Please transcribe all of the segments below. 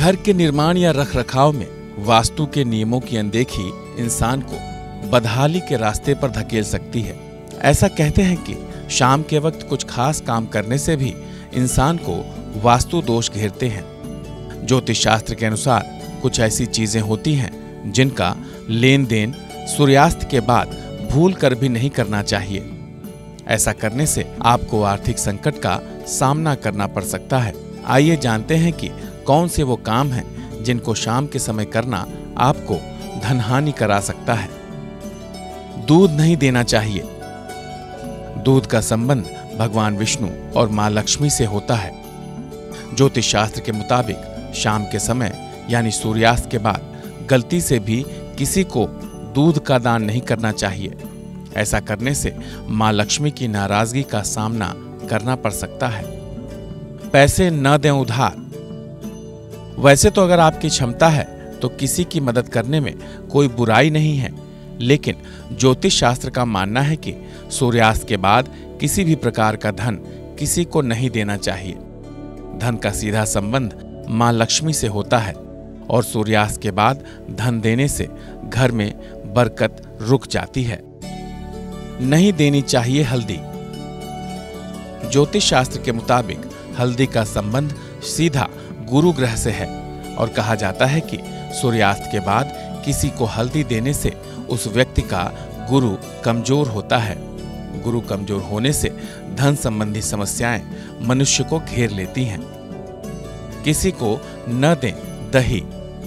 घर के निर्माण या रखरखाव में वास्तु के नियमों की अनदेखी इंसान को बदहाली के रास्ते पर धकेल सकती है। ऐसा कहते हैं कि शाम के वक्त कुछ खास काम करने से भी इंसान को वास्तु दोष घेरते हैं। ज्योतिष शास्त्र के अनुसार कुछ ऐसी चीजें होती हैं जिनका लेन देन सूर्यास्त के बाद भूल कर भी नहीं करना चाहिए। ऐसा करने से आपको आर्थिक संकट का सामना करना पड़ सकता है। आइए जानते हैं कि कौन से वो काम हैं जिनको शाम के समय करना आपको धनहानि करा सकता है। दूध नहीं देना चाहिए। दूध का संबंध भगवान विष्णु और मां लक्ष्मी से होता है। ज्योतिष शास्त्र के मुताबिक शाम के समय यानी सूर्यास्त के बाद गलती से भी किसी को दूध का दान नहीं करना चाहिए। ऐसा करने से मां लक्ष्मी की नाराजगी का सामना करना पड़ सकता है। पैसे न दें उधार। वैसे तो अगर आपकी क्षमता है तो किसी की मदद करने में कोई बुराई नहीं है, लेकिन ज्योतिष शास्त्र का मानना है कि सूर्यास्त के बाद किसी भी प्रकार का धन किसी को नहीं देना चाहिए। धन का सीधा संबंध मां लक्ष्मी से होता है और सूर्यास्त के बाद धन देने से घर में बरकत रुक जाती है। नहीं देनी चाहिए हल्दी। ज्योतिष शास्त्र के मुताबिक हल्दी का संबंध सीधा गुरु ग्रह से है और कहा जाता है कि सूर्यास्त के बाद किसी को हल्दी देने से उस व्यक्ति का गुरु कमजोर होता है। गुरु कमजोर होने से धन संबंधी समस्याएं मनुष्य को घेर लेती हैं। किसी को न दें दही।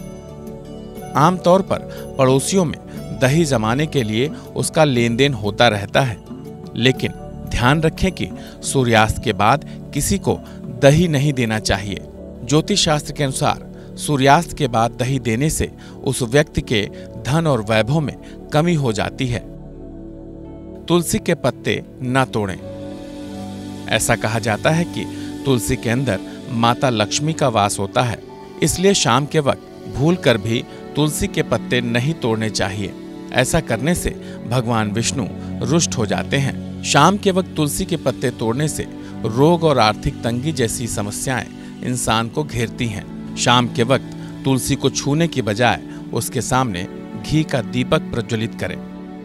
आमतौर पर पड़ोसियों में दही जमाने के लिए उसका लेन देन होता रहता है, लेकिन ध्यान रखें कि सूर्यास्त के बाद किसी को दही नहीं देना चाहिए। ज्योतिष शास्त्र के अनुसार सूर्यास्त के बाद दही देने से उस व्यक्ति के धन और वैभव में कमी हो जाती है। तुलसी के पत्ते न तोड़ें। ऐसा कहा जाता है कि तुलसी के अंदर माता लक्ष्मी का वास होता है, इसलिए शाम के वक्त भूल कर भी तुलसी के पत्ते नहीं तोड़ने चाहिए। ऐसा करने से भगवान विष्णु रुष्ट हो जाते हैं। शाम के वक्त तुलसी के पत्ते तोड़ने से रोग और आर्थिक तंगी जैसी समस्याएं इंसान को घेरती हैं। शाम के वक्त तुलसी को छूने की बजाय उसके सामने घी का दीपक प्रज्वलित करें।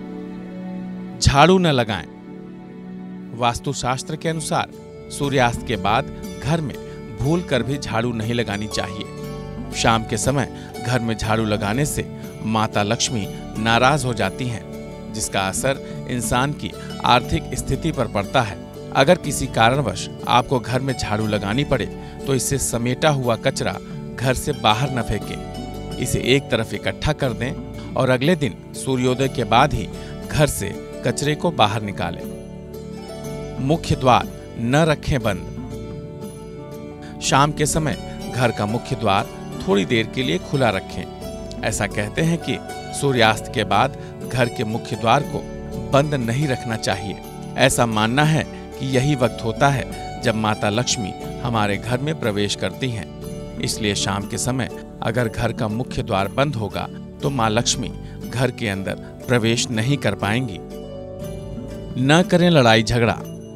झाड़ू न लगाएं। वास्तुशास्त्र के अनुसार सूर्यास्त के बाद घर में भूल कर भी झाड़ू नहीं लगानी चाहिए। शाम के समय घर में झाड़ू लगाने से माता लक्ष्मी नाराज हो जाती हैं, जिसका असर इंसान की आर्थिक स्थिति पर पड़ता है। अगर किसी कारणवश आपको घर में झाड़ू लगानी पड़े तो इससे समेटा हुआ कचरा घर से बाहर न फेंकें। इसे एक तरफ इकट्ठा कर दें और अगले दिन सूर्योदय के बाद ही घर से कचरे को बाहर निकालें। मुख्य द्वार न रखें बंद। शाम के समय घर का मुख्य द्वार थोड़ी देर के लिए खुला रखें। ऐसा कहते हैं कि सूर्यास्त के बाद घर के मुख्य द्वार को बंद नहीं रखना चाहिए। ऐसा मानना है कि यही वक्त होता है जब माता लक्ष्मी हमारे घर में प्रवेश करती हैं। इसलिए शाम के समय अगर घर का मुख्य द्वार बंद होगा तो मां लक्ष्मी घर के अंदर प्रवेश नहीं कर पाएंगी। न करें लड़ाई झगड़ा।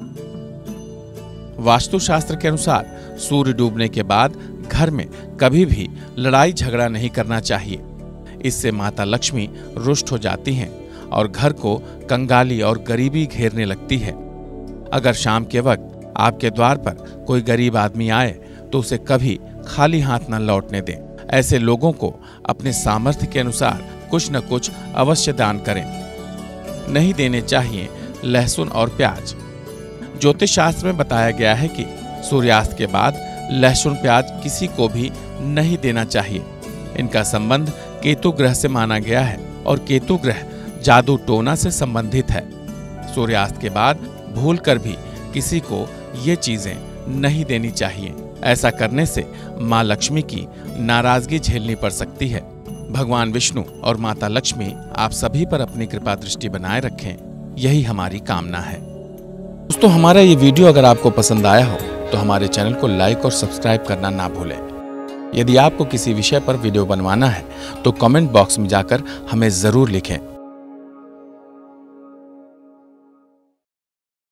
वास्तुशास्त्र के अनुसार सूर्य डूबने के बाद घर में कभी भी लड़ाई झगड़ा नहीं करना चाहिए। इससे माता लक्ष्मी रुष्ट हो जाती हैं और घर को कंगाली और गरीबी घेरने लगती है। अगर शाम के वक्त आपके द्वार पर कोई गरीब आदमी आए तो उसे कभी खाली हाथ न लौटने दें। ऐसे लोगों को अपने सामर्थ्य के अनुसार कुछ न कुछ अवश्य दान करें। नहीं देने चाहिए लहसुन और प्याज। ज्योतिष शास्त्र में बताया गया है कि सूर्यास्त के बाद लहसुन प्याज किसी को भी नहीं देना चाहिए। इनका संबंध केतु ग्रह से माना गया है और केतु ग्रह जादू टोना से संबंधित है। सूर्यास्त के बाद भूल कर भी किसी को ये चीजें नहीं देनी चाहिए। ऐसा करने से मां लक्ष्मी की नाराजगी झेलनी पड़ सकती है। भगवान विष्णु और माता लक्ष्मी आप सभी पर अपनी कृपा दृष्टि बनाए रखें, यही हमारी कामना है। दोस्तों, हमारा ये वीडियो अगर आपको पसंद आया हो तो हमारे चैनल को लाइक और सब्सक्राइब करना ना भूलें। यदि आपको किसी विषय पर वीडियो बनवाना है तो कमेंट बॉक्स में जाकर हमें जरूर लिखें।